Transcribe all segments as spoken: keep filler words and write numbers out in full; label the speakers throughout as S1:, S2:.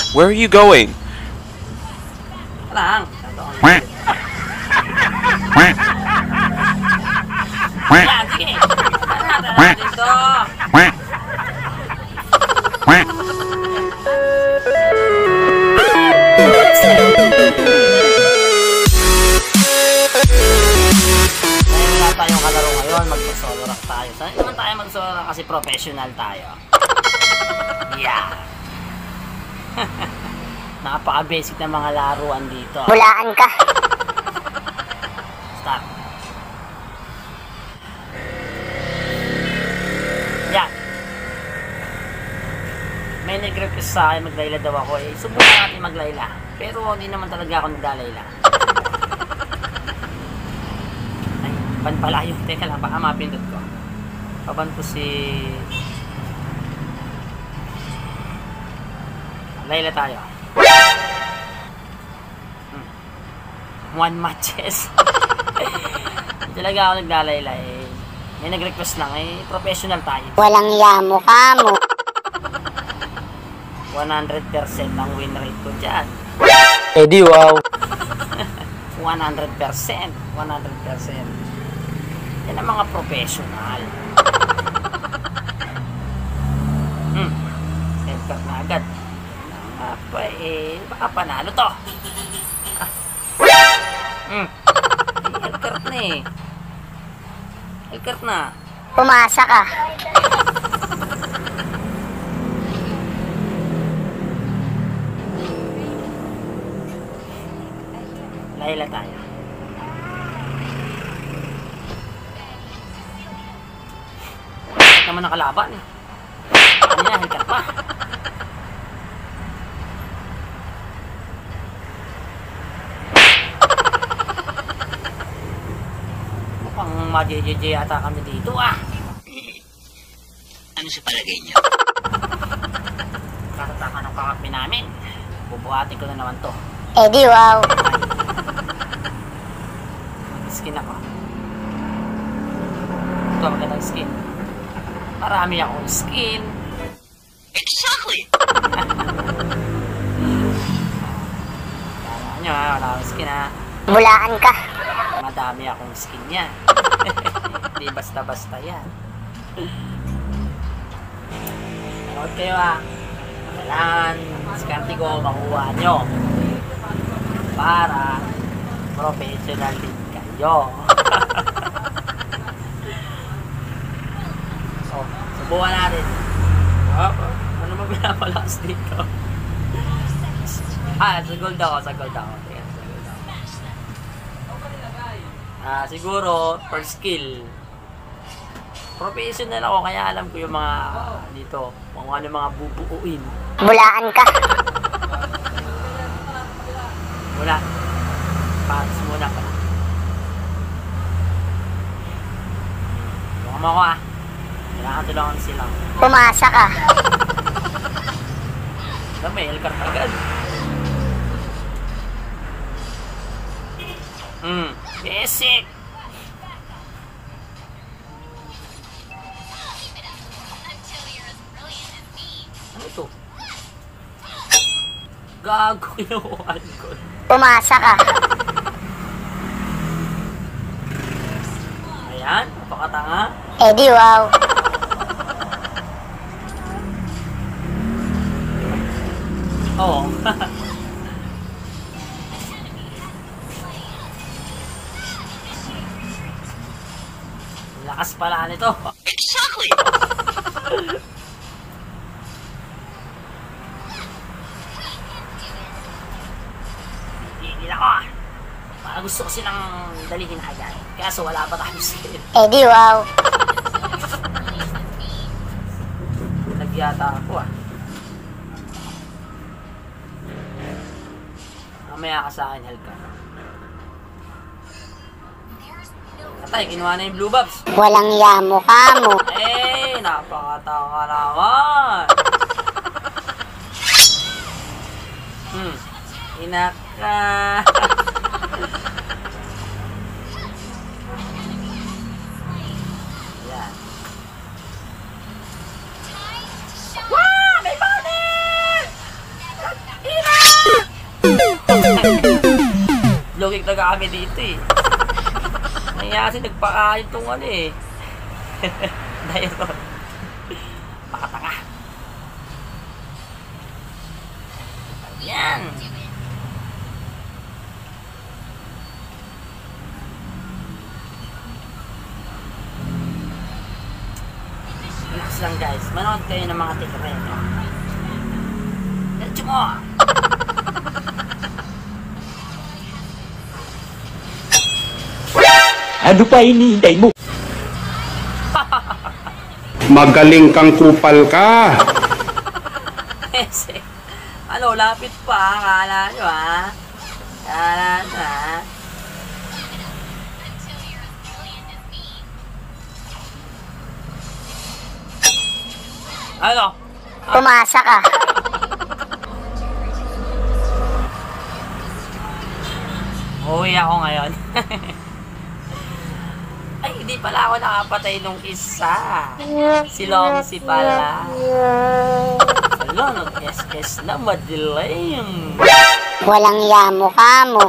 S1: Where are you going?
S2: Lang. Yan, sige. Tara, tara dito. Wala tayong kalaro ngayon, mag-solo rock tayo. Saan naman tayo mag-solo rock kasi professional tayo. Yeah. Napaka-basic na mga laruan dito.
S3: Bulaan ka.
S2: Start. Yan. May nag-request sa akin maglayla daw ako eh. Subukan natin maglayla. Pero hindi naman talaga ako naglalayla. Ay, ban pala yun. Teka lang, baka mapindot ko. Paban ko si... Layla tayo. Hmm. One matches. Hindi talaga ako naglalayla eh. May nag-request lang eh. Professional tayo.
S3: Walang yamo ka mo.
S2: one hundred percent ang win rate ko dyan.
S4: Eh di wow.
S2: one hundred percent. one hundred percent. Yan ang mga professional. Hmm. Headcut na agad. Apa eh, baka panalo to. Ah. Hmm. Headcut na eh. Headcut na.
S3: Pumasa ka.
S2: Layla tayo. Bakit naman nakalaban eh? Ano yan, headcut pa. Mukhang ma-J J J ata kami dito ah.
S5: Ano sa palagay niyo?
S2: Karatakan ng kakapin namin. Bubuhatin ko na naman to.
S3: Eh di wow.
S2: Skin ako. Ito ang magandang skin. Marami akong skin.
S5: Exactly!
S2: Kala nyo ha, wala akong skin ha.
S3: Bulaan ka.
S2: Madami akong skin yan. Hindi basta-basta yan. Nanood kayo ha. Kailangan skarte ko makuha nyo. Para professional din kayo. So, subukan natin. Oh, ano ba pinapalakas dito? Ah, sa gold ako, sa gold ako. Tingnan, sa gold ako. Ah, siguro, per skill. Professional ako, kaya alam ko yung mga uh, dito, kung ano mga bubuuin.
S3: Bulaan ka.
S2: Muna. Pass muna pa. Tulungan mo ako ah. Kailangan tulungan sila.
S3: Pumasa ka.
S2: Alam mo, Elcar agad. Hmm. Basic. Ano ito? Gago, kinukuhaan ko.
S3: Pumasa ka.
S2: Ayan, napakatanga.
S3: Eh di wow.
S2: Oo. Lakas pala nito.
S5: Exactly!
S2: Hindi ako ah. Para gusto ko silang dalihin agad. Kaso wala pa tayo sila.
S3: Eh di wow.
S2: Nagyata ako ah. Mamaya ka sa akin, Helka. Atay, kinuha na yung blue bobs.
S3: Walang yamo ka mo.
S2: Eh, napakataka naman. Hmm, inaka. Yan. Wow, may bounty! talaga kami dito eh. Kaya kasi nagpakain tong ano eh. Dahil ko. Pakatanga. Yan. Relax lang guys. Manood kayo ng mga tikren. Let's mo.
S4: Ano pa hinihintay mo?
S1: Magaling kang kupal ka.
S2: Kasi, ano, lapit pa. Kala nyo ha. Kala nyo ha. Ano?
S3: Pumasa ka.
S2: Uwi ako ngayon. Ay, hindi pala ako nakapatay nung isa. Si Longsi pala. Wala, nag-S S na madilim.
S3: Walang yamo ka mo.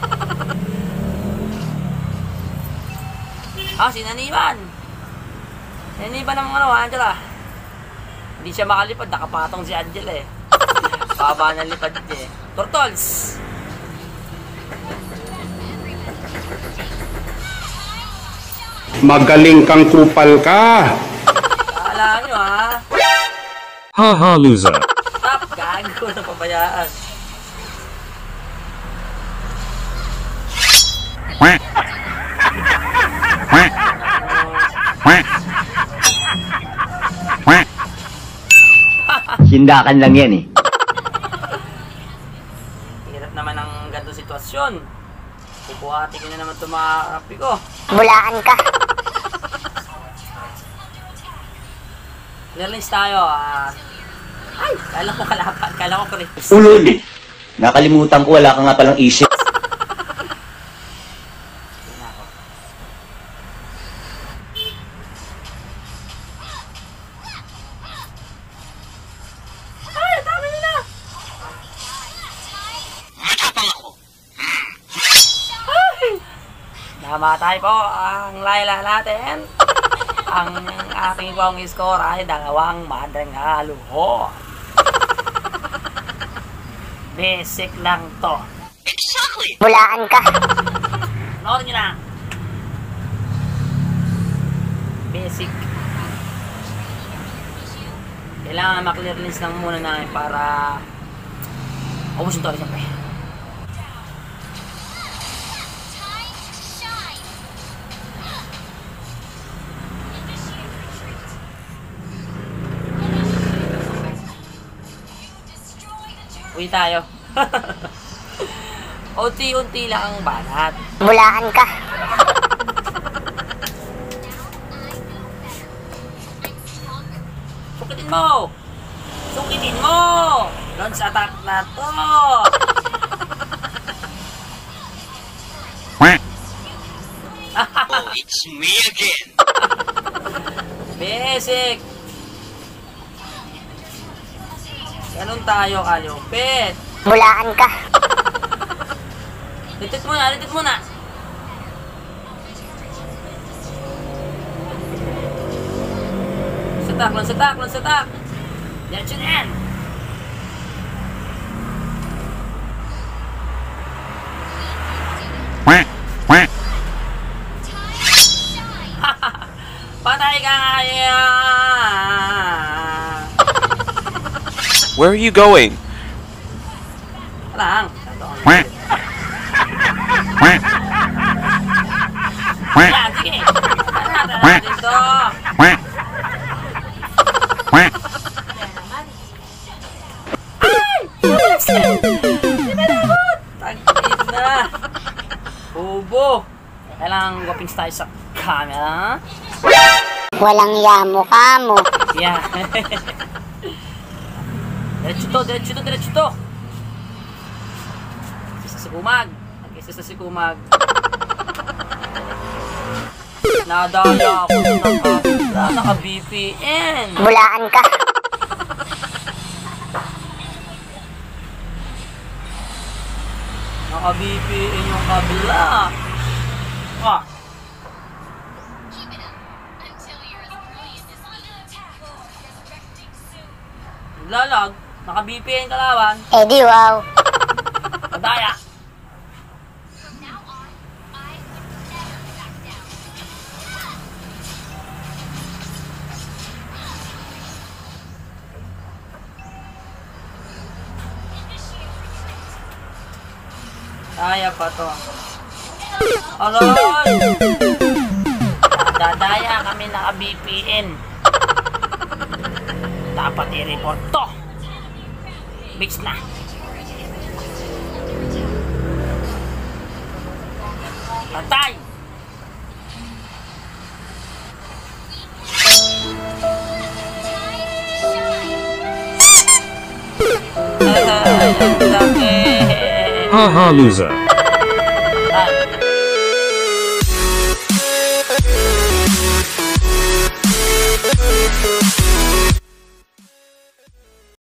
S2: Ah, si Naniban. Naniban ng ano, Angela. Hindi siya makalipad, nakapatong si Angela eh. Baba ng lipad niya eh. Turtles!
S1: Magaling kang kupal ka.
S2: Kala nyo ha.
S6: Haha, loser.
S2: Stop, gago na pabayaan.
S6: Quack. Quack. Quack. Quack.
S4: Sindakan lang yan eh.
S2: Hirap naman ang ganitong sitwasyon. Pupuhati ko na naman ito mga kapi ko.
S3: Bulaan ka.
S2: Clearlist tayo ah. Ay, kala ko kalapan, kala ko correct.
S4: Ulol eh. Nakalimutan ko, wala ka nga palang isip.
S2: Ay, dami nila!
S5: Matapang ako.
S2: Ay! Namatay po ang Layla natin. Ang aking pong score ay dalawang madang haluho. Basic lang to.
S5: Exactly.
S3: Bulaan ka.
S2: Nood nyo na. Basic. Kailangan ma-clear list lang muna namin para ubusin to ulit siyempre. Uwi tayo. Unti-unti lang ang banat.
S3: Bulaan ka.
S2: Sukitin mo! Sukitin mo! Launch attack na to!
S6: Quack.
S5: Oh, it's me again.
S2: Basic! Ganun tayo, Kalyopet.
S3: Bulaan ka.
S2: Litit muna, litit muna. Setak, lang setak, lang setak. Diretso na yan.
S6: Quack. Quack.
S2: Patay ka nga yan.
S7: Where are you going?
S2: Lang.
S6: Quack. Quack. Quack.
S2: Yan, sige. Tara,
S6: Quack.
S2: natin to.
S6: Quack. Quack.
S2: Tagpid na. Bobo. Kailangan guwapings tayo sa camera.
S3: Walang yamo ka mo.
S2: Yeah. Diretso to, diretso to, diretso to. Isa sa kumag. Mag-isa sa si kumag. Nadala ako ng naka, naka-B P N.
S3: Bulaan ka.
S2: No, Naka-B P N yung kabila. Ah. Lalag. Naka-B P N kalaban.
S3: Eh di wow.
S2: Madaya. Kaya pa to. Aray! Dadaya kami naka-B P N. Dapat i-report to. Mix na. Patay! Ay, ang laki.
S6: Haha, loser.